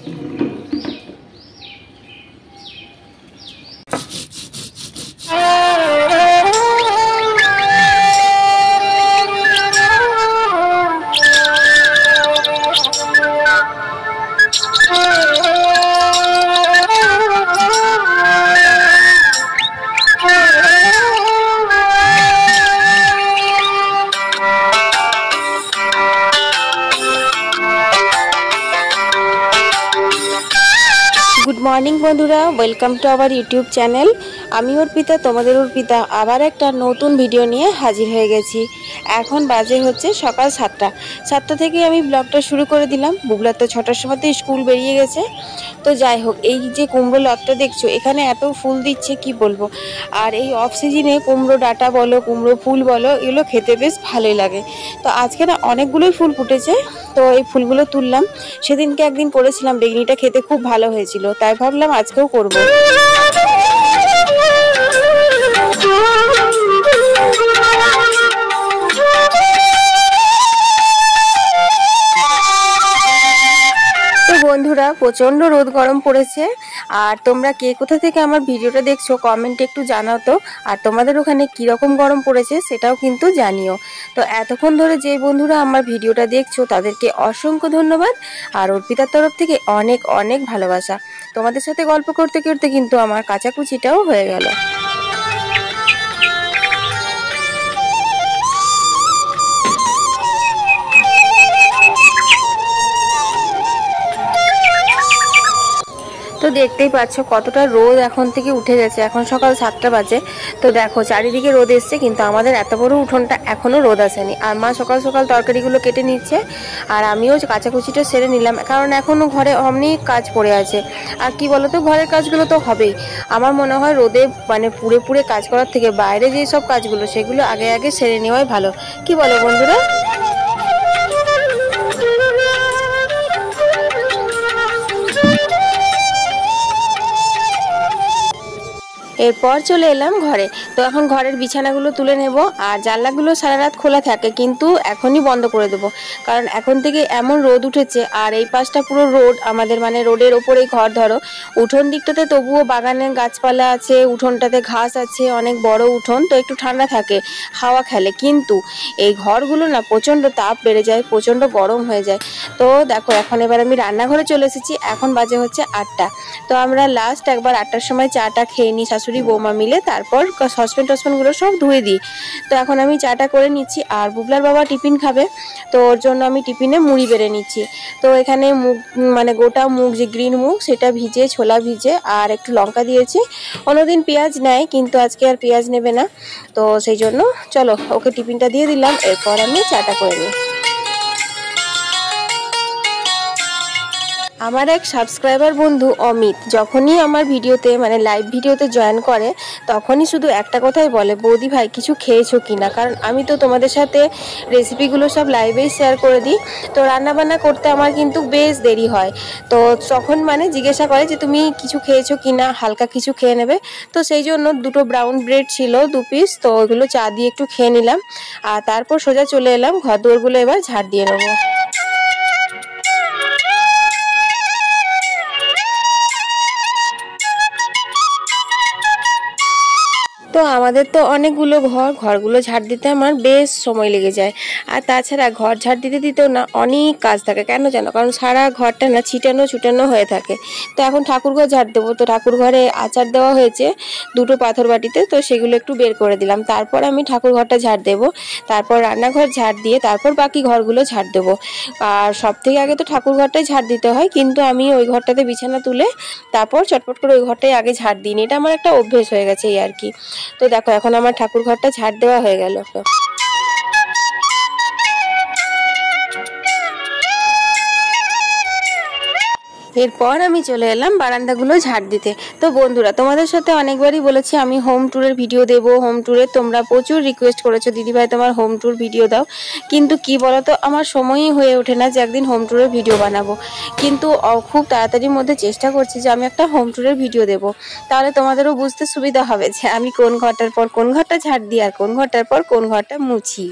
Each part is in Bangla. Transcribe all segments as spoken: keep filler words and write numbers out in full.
गुड मर्निंग बंधुरा welcome to our YouTube channel. आमी अर्पिता तोमादेर अर्पिता आबार एकटा नतून भिडियो निये हाजिर हये गेছি। এখন বাজে হচ্ছে সকাল সাতটা সাতটা থেকে আমি ব্লগটা শুরু করে দিলাম। বুবলা তো ছটার সময় তো স্কুল বেরিয়ে গেছে। তো যাই হোক, এই যে কুমড়ো লতটা দেখছো এখানে এত ফুল দিচ্ছে কি বলবো। আর এই অফ সিজনে কুমড়ো ডাঁটা বলো কুমড়ো ফুল বলো এগুলো খেতে বেশ ভালোই লাগে। তো আজকে না অনেকগুলোই ফুল ফুটেছে, তো এই ফুলগুলো তুললাম। সেদিনকে একদিন করেছিলাম, বেগনিটা খেতে খুব ভালো হয়েছিল, তাই ভাবলাম আজকেও করবো। বন্ধুরা প্রচন্ড রোদ গরম পড়েছে। আর তোমরা কে কোথা থেকে আমার ভিডিওটা দেখছো কমেন্টে একটু জানাও তো। আর তোমাদের ওখানে কি রকম গরম পড়েছে সেটাও কিন্তু জানিও। তো এতক্ষণ ধরে যে বন্ধুরা আমার ভিডিওটা দেখছো তাদেরকে অসংখ্য ধন্যবাদ। আর অর্পিতার তরফ থেকে অনেক অনেক ভালোবাসা। তোমাদের সাথে গল্প করতে করতে কিন্তু আমার কাচাকুচিটাও হয়ে গেল। তো দেখতেই পাচ্ছ কতটা রোদ এখন থেকে উঠে গেছে। এখন সকাল সাতটা বাজে। তো দেখো চারিদিকে রোদ এসছে, কিন্তু আমাদের এত বড় উঠোনটা এখনো রোদ আসেনি। আর মা সকাল সকাল তরকারিগুলো কেটে নিচ্ছে, আর আমিও কাচাকুচিটা সেরে নিলাম, কারণ এখনো ঘরে অনেক কাজ পড়ে আছে। আর কি বলতো, ঘরের কাজগুলো তো হবেই। আমার মনে হয় রোদে মানে পুড়ে পুড়ে কাজ করার থেকে বাইরে যে সব কাজগুলো সেগুলো আগে আগে সেরে নেওয়াই ভালো। কি বলো বন্ধুরা? এরপর চলে এলাম ঘরে। তো এখন ঘরের বিছানাগুলো তুলে নেব। আর জানলাগুলো সারা রাত খোলা থাকে, কিন্তু এখনই বন্ধ করে দেবো, কারণ এখন থেকে এমন রোদ উঠেছে। আর এই পাশটা পুরো রোড আমাদের, মানে রোডের ওপরেই ঘর। ধরো উঠোন দিকটাতে তবুও বাগানে গাছপালা আছে, উঠোনটাতে ঘাস আছে, অনেক বড় উঠোন, তো একটু ঠান্ডা থাকে, হাওয়া খেলে। কিন্তু এই ঘরগুলো না প্রচণ্ড তাপ বেড়ে যায়, প্রচণ্ড গরম হয়ে যায়। তো দেখো এখন এবার আমি রান্নাঘরে চলে এসেছি। এখন বাজে হচ্ছে আটটা। তো আমরা লাস্ট একবার আটটার সময় চাটা খেয়ে নিই শাশুড়ি বৌমা মিলে, তারপর সসপ্যান টসপ্যানগুলো সব ধুয়ে দিই। তো এখন আমি চাটা করে নিচ্ছি। আর বুবলার বাবা টিফিন খাবে, তো ওর জন্য আমি টিফিনে মুড়ি বেড়ে নিচ্ছি। তো এখানে মুগ মানে গোটা মুগ, যে গ্রিন মুগ, সেটা ভিজে, ছোলা ভিজে আর একটু লঙ্কা দিয়েছি। অন্যদিন পেঁয়াজ নেয়, কিন্তু আজকে আর পেঁয়াজ নেবে না। তো সেই জন্য চলো ওকে টিফিনটা দিয়ে দিলাম, এরপর আমি চাটা করে নিই। আমার এক সাবস্ক্রাইবার বন্ধু অমিত যখনই আমার ভিডিওতে মানে লাইভ ভিডিওতে জয়েন করে, তখনই শুধু একটা কথাই বলে, বৌদি ভাই কিছু খেয়েছো কিনা। কারণ আমি তো তোমাদের সাথে রেসিপিগুলো সব লাইভেই শেয়ার করে দিই। তো রান্নাবান্না করতে আমার কিন্তু বেশ দেরি হয়। তো তখন মানে জিজ্ঞাসা করে যে তুমি কিছু খেয়েছো কিনা, হালকা কিছু খেয়ে নেবে। তো সেই জন্য দুটো ব্রাউন ব্রেড ছিল দু পিস, তো ওইগুলো চা দিয়ে একটু খেয়ে নিলাম। আর তারপর সোজা চলে এলাম ঘর দুয়ারগুলো এবার ঝাড় দিয়ে নেবো। তো আমাদের তো অনেকগুলো ঘর, ঘরগুলো ঝাড় দিতে আমার বেশ সময় লেগে যায়। আর তাছাড়া ঘর ঝাড় দিতে দিতেও না অনেক কাজ থাকে, কেন জানো, কারণ সারা ঘরটা না ছিটানো ছুটানো হয়ে থাকে। তো এখন ঠাকুরঘর ঝাড় দেবো। তো ঠাকুর ঘরে আচার দেওয়া হয়েছে দুটো পাথর বাটিতে, তো সেগুলো একটু বের করে দিলাম। তারপর আমি ঠাকুর ঘরটা ঝাড় দেবো, তারপর রান্নাঘর ঝাড় দিয়ে তারপর বাকি ঘরগুলো ঝাড় দেবো। আর সব থেকে আগে তো ঠাকুর ঘরটাই ঝাড় দিতে হয়, কিন্তু আমি ওই ঘরটাতে বিছানা তুলে তারপর চটপট করে ওই ঘরটাই আগে ঝাড় দিই। এটা আমার একটা অভ্যেস হয়ে গেছে এই আর কি। তো দেখো এখন আমার ঠাকুর ঘরটা ঝাড় দেওয়া হয়ে গেল। এরপর আমি চলে এলাম বারান্দাগুলো ঝাড় দিতে। তো বন্ধুরা তোমাদের সাথে অনেকবারই বলেছি আমি হোম ট্যুরের ভিডিও দেব। হোম ট্যুরে তোমরা প্রচুর রিকোয়েস্ট করেছো, দিদিভাই তোমার হোম ট্যুর ভিডিও দাও। কিন্তু কি বলতো, আমার সময়ই হয়ে ওঠে না যে একদিন হোম ট্যুরের ভিডিও বানাবো। কিন্তু খুব তাড়াতাড়ির মধ্যে চেষ্টা করছি যে আমি একটা হোম ট্যুরের ভিডিও দেবো। তাহলে তোমাদেরও বুঝতে সুবিধা হবে যে আমি কোন ঘরটার পর কোন ঘরটা ঝাড় দিই আর কোন ঘরটার পর কোন ঘরটা মুছি।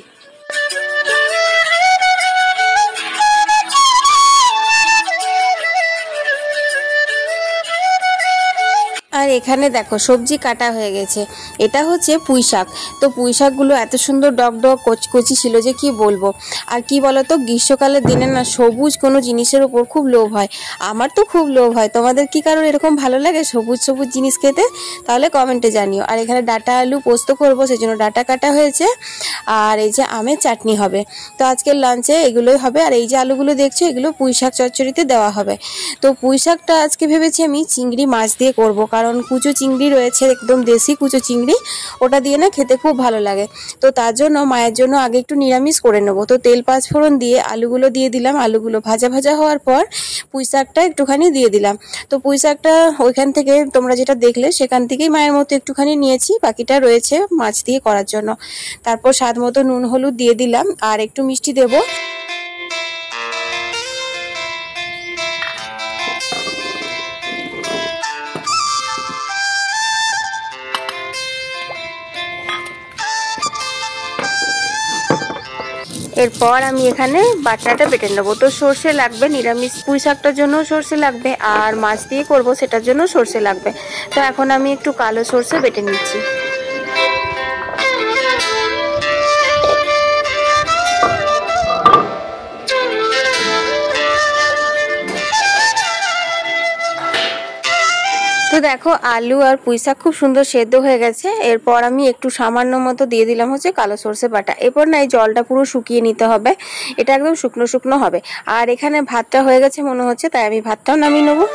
এখানে দেখো সবজি কাটা হয়ে গেছে। এটা হচ্ছে পুঁই শাক। তো পুঁই শাকগুলো এত সুন্দর ডগ ডগ কচি ছিল যে কি বলবো। আর কি বলতো, গ্রীষ্মকালের দিনে না সবুজ কোনো জিনিসের উপর খুব লোভ হয়। আমার তো খুব লোভ হয়। তোমাদের কি কারোর এরকম ভালো লাগে সবুজ সবুজ জিনিস খেতে? তাহলে কমেন্টে জানিও। আর এখানে ডাটা আলু পোস্ত করবো, সেই জন্য ডাটা কাটা হয়েছে। আর এই যে আমের চাটনি হবে। তো আজকের লাঞ্চে এগুলোই হবে। আর এই যে আলুগুলো দেখছো, এগুলো পুঁই শাক চচ্চড়িতে দেওয়া হবে। তো পুঁই শাকটা আজকে ভেবেছি আমি চিংড়ি মাছ দিয়ে করব, কারণ কুচো চিংড়ি রয়েছে, একদম দেশি কুচো চিংড়ি, ওটা দিয়ে না খেতে খুব ভালো লাগে। তো তার জন্য মায়ের জন্য আগে একটু নিরামিষ করে নেবো। তো তেল পাঁচ ফোড়ন দিয়ে আলুগুলো দিয়ে দিলাম। আলুগুলো ভাজা ভাজা হওয়ার পর পুঁই শাকটা একটুখানি দিয়ে দিলাম। তো পুঁই শাকটা ওইখান থেকে তোমরা যেটা দেখলে সেখান থেকেই মায়ের মতো একটুখানি নিয়েছি, বাকিটা রয়েছে মাছ দিয়ে করার জন্য। তারপর স্বাদ মতো নুন হলুদ দিয়ে দিলাম আর একটু মিষ্টি দেবো। এরপর আমি এখানে বাটনাটা বেটে নেবো। তো সর্ষে লাগবে, নিরামিষ পুঁই শাকটার জন্য সর্ষে লাগবে, আর মাছ দিয়ে করব সেটার জন্য সর্ষে লাগবে। তো এখন আমি একটু কালো সর্ষে বেটে নিচ্ছি। তো দেখো আলু আর পুঁই শাক খুব সুন্দর সেদ্ধ হয়ে গেছে। এরপর আমি একটু সামান্য মতো দিয়ে দিলাম হচ্ছে কালো সর্ষে বাটা। এরপর না এই জলটা পুরো শুকিয়ে নিতে হবে, এটা একদম শুকনো শুকনো হবে। আর এখানে ভাতটা হয়ে গেছে মনে হচ্ছে, তাই আমি ভাতটাও নামিয়ে নেবো।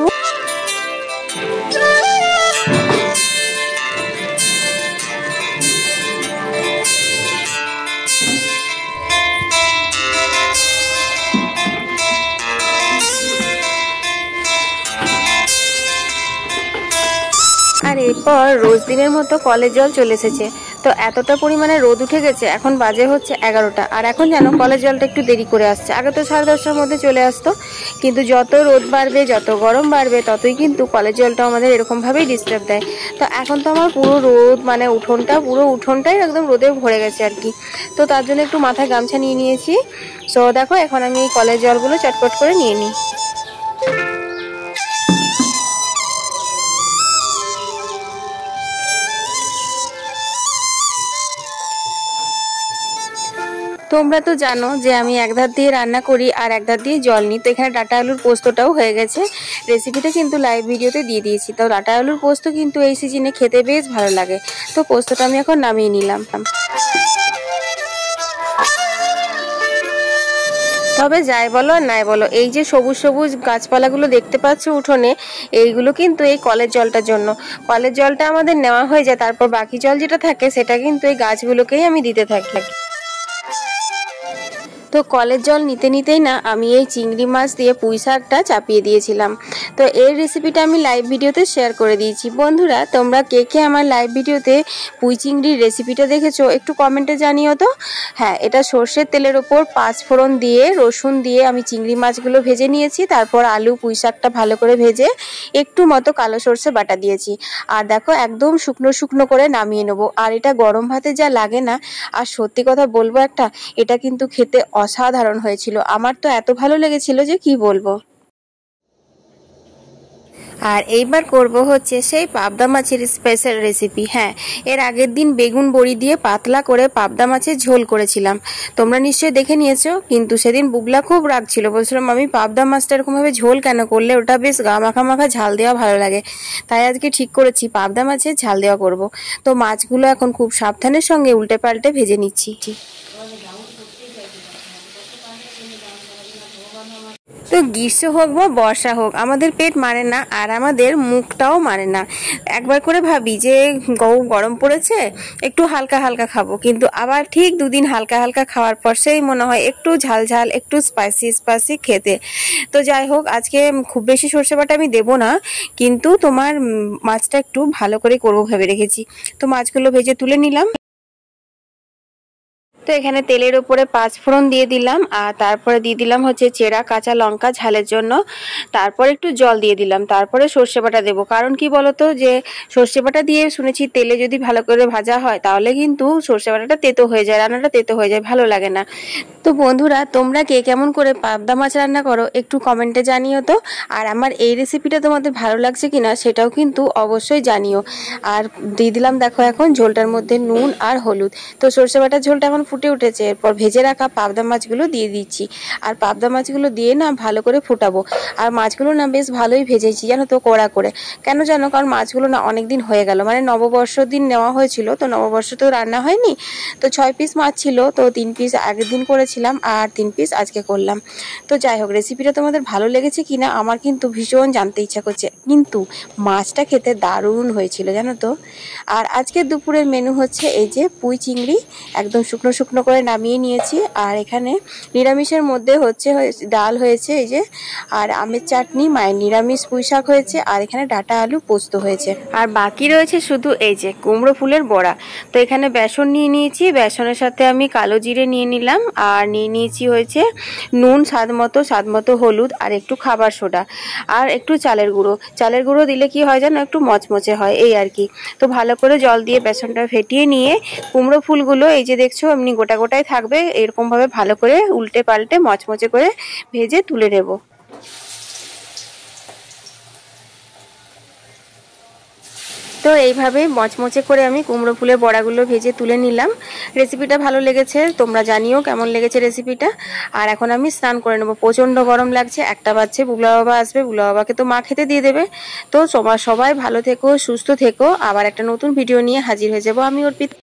আর এরপর রোজ দিনের মতো কলের জল চলে এসেছে। তো এতটা পরিমাণে রোদ উঠে গেছে, এখন বাজে হচ্ছে এগারোটা। আর এখন যেন কলের জলটা একটু দেরি করে আসছে। আগে তো সাড়ে দশটার মধ্যে চলে আসতো, কিন্তু যত রোদ বাড়বে যত গরম বাড়বে ততই কিন্তু কলের জলটা আমাদের এরকমভাবেই ডিস্টার্ব দেয়। তো এখন তো আমার পুরো রোদ মানে উঠোনটা পুরো উঠোনটাই একদম রোদে ভরে গেছে আর কি। তো তার জন্য একটু মাথায় গামছা নিয়ে নিয়েছি। সো দেখো এখন আমি এই কলের জলগুলো চটপট করে নিয়ে নিই। তোমরা তো জানো যে আমি এক ধার দিয়ে রান্না করি আর এক ধার দিয়ে জল নিই। তো এখানে ডাটা আলুর পোস্তটাও হয়ে গেছে। রেসিপিটা কিন্তু লাইভ ভিডিওতে দিয়ে দিয়েছি। তো ডাটা আলুর পোস্ত কিন্তু এই সিজনে খেতে বেশ ভালো লাগে। তো পোস্তটা আমি এখন নামিয়ে নিলাম। তবে যাই বলো আর নাই বলো, এই যে সবুজ সবুজ গাছপালাগুলো দেখতে পাচ্ছ উঠোনে, এইগুলো কিন্তু এই কলের জলটার জন্য। কলের জলটা আমাদের নেওয়া হয়ে যায়, তারপর বাকি জল যেটা থাকে সেটা কিন্তু এই গাছগুলোকেই আমি দিতে থাকি। তো কলের জল নিতে নিতেই না আমি এই চিংড়ি মাছ দিয়ে পুঁই শাকটা চাপিয়ে দিয়েছিলাম। তো এই রেসিপিটা আমি লাইভ ভিডিওতে শেয়ার করে দিয়েছি। বন্ধুরা তোমরা কে কে আমার লাইভ ভিডিওতে পুঁই চিংড়ির রেসিপিটা দেখেছো একটু কমেন্টে জানিও তো। হ্যাঁ, এটা সর্ষের তেলের ওপর পাঁচ ফোড়ন দিয়ে রসুন দিয়ে আমি চিংড়ি মাছগুলো ভেজে নিয়েছি। তারপর আলু পুঁই শাকটা ভালো করে ভেজে একটু মতো কালো সর্ষে বাটা দিয়েছি। আর দেখো একদম শুকনো শুকনো করে নামিয়ে নেবো। আর এটা গরম ভাতে যা লাগে না, আর সত্যি কথা বলবো একটা, এটা কিন্তু খেতে অসাধারণ হয়েছিল। আমার তো এত ভালো লেগেছিল যে কি বলবো। আর এইবার করব হচ্ছে সেই পাবদা মাছের স্পেশাল রেসিপি। হ্যাঁ, এর আগের দিন বেগুন বড়ি দিয়ে পাতলা করে পাবদা মাছের ঝোল করেছিলাম, তোমরা নিশ্চয়ই দেখে নিয়েছো। কিন্তু সেদিন বুগলা খুব রাগ ছিল, বলছিলাম আমি পাবদা মাছটা এরকম ভাবে ঝোল কেন করলে, ওটা বেশ গা মাখা মাখা ঝাল দেওয়া ভালো লাগে। তাই আজকে ঠিক করেছি পাবদা মাছের ঝাল দেওয়া করব। তো মাছগুলো এখন খুব সাবধানের সঙ্গে উল্টে পাল্টে ভেজে নিচ্ছি। তো গ্রীষ্ম হোক বা বর্ষা হোক আমাদের পেট মানে না, আর আমাদের মুখটাও মানে না। একবার করে ভাবি যে গৌ গরম পড়েছে একটু হালকা হালকা খাবো, কিন্তু আবার ঠিক দুদিন হালকা হালকা খাওয়ার পর সেই মনে হয় একটু ঝাল ঝাল একটু স্পাইসি স্পাইসি খেতে। তো যাই হোক, আজকে খুব বেশি সর্ষে বাটা আমি দেবো না, কিন্তু তোমার মাছটা একটু ভালো করে করবো ভেবে রেখেছি। তো মাছগুলো ভেজে তুলে নিলাম। তো এখানে তেলের উপরে পাঁচ ফোড়ন দিয়ে দিলাম আর তারপরে দিয়ে দিলাম হচ্ছে চেরা কাঁচা লঙ্কা ঝালের জন্য। তারপর একটু জল দিয়ে দিলাম, তারপরে সর্ষে বাটা দেবো। কারণ কি বলতো, যে সর্ষে বাটা দিয়ে শুনেছি তেলে যদি ভালো করে ভাজা হয় তাহলে কিন্তু সর্ষে বাটাটা তেতো হয়ে যায়, রান্নাটা তেতো হয়ে যায়, ভালো লাগে না। তো বন্ধুরা, তোমরা কে কেমন করে পাবদা মাছ রান্না করো একটু কমেন্টে জানিও তো। আর আমার এই রেসিপিটা তোমাদের ভালো লাগছে কিনা সেটাও কিন্তু অবশ্যই জানিও। আর দিয়ে দিলাম দেখো এখন ঝোলটার মধ্যে নুন আর হলুদ। তো সর্ষে বাটার ঝোলটা এখন ফুটে উঠেছে, এরপর ভেজে রাখা পাবদা মাছগুলো দিয়ে দিচ্ছি। আর পাবদা মাছগুলো দিয়ে না ভালো করে ফোটাবো। আর মাছগুলো না বেশ ভালোই ভেজেছি জানো তো, কড়া করে। কেন জানো, কারণ মাছগুলো না অনেক দিন হয়ে গেল, মানে নববর্ষর দিন নেওয়া হয়েছিল, তো নববর্ষ তো রান্না হয়নি। তো ছয় পিস মাছ ছিল, তো তিন পিস আগের দিন করেছিলাম আর তিন পিস আজকে করলাম। তো যাই হোক, রেসিপিটা তোমাদের ভালো লেগেছে কিনা আমার কিন্তু ভীষণ জানতে ইচ্ছা করছে, কিন্তু মাছটা খেতে দারুণ হয়েছিল জানো তো। আর আজকের দুপুরের মেনু হচ্ছে এই যে পুঁই চিংড়ি, একদম শুকনো শুকনো করে নামিয়ে নিয়েছি। আর এখানে নিরামিষের মধ্যে হচ্ছে ডাল হয়েছে এই যে, আর আমের চাটনি, মায়ের নিরামিষ পুঁই শাক হয়েছে, আর এখানে ডাটা আলু পোস্ত হয়েছে। আর বাকি রয়েছে শুধু এই যে কুমড়ো ফুলের বড়া। তো এখানে বেসন নিয়ে নিয়েছি, বেসনের সাথে আমি কালো জিরে নিয়ে নিলাম, আর নিয়ে নিয়েছি হয়েছে নুন স্বাদ মতো, স্বাদ মতো হলুদ, আর একটু খাবার সোডা, আর একটু চালের গুঁড়ো। চালের গুঁড়ো দিলে কি হয় যেন একটু মচমচে হয় এই আর কি। তো ভালো করে জল দিয়ে বেসনটা ফেটিয়ে নিয়ে কুমড়ো ফুলগুলো এই যে দেখছো এমনি গোটা গোটাই থাকবে, এরকম ভাবে ভালো করে উল্টে পাল্টে মচমচে করে ভেজে তুলে নেব। তো এইভাবে মচমচে করে আমি কুমড়ো ফুলের বড়াগুলো ভেজে তুলে নিলাম। রেসিপিটা ভালো লেগেছে, তোমরা জানিও কেমন লেগেছে রেসিপিটা। আর এখন আমি স্নান করে নেবো, প্রচণ্ড গরম লাগছে, একটা বাজছে, বুগলা বাবা আসবে, বুগলা বাবাকে তো মা খেতে দিয়ে দেবে। তো সবাই ভালো থেকো, সুস্থ থেকো, আবার একটা নতুন ভিডিও নিয়ে হাজির হয়ে যাবো আমি অর্পিতা।